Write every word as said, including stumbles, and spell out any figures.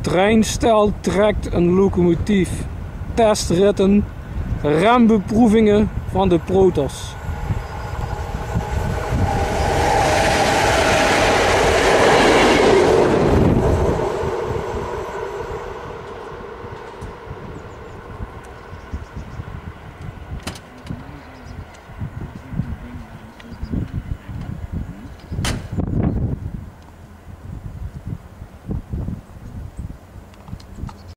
treinstel trekt een locomotief. Testritten, rembeproevingen van de Protos.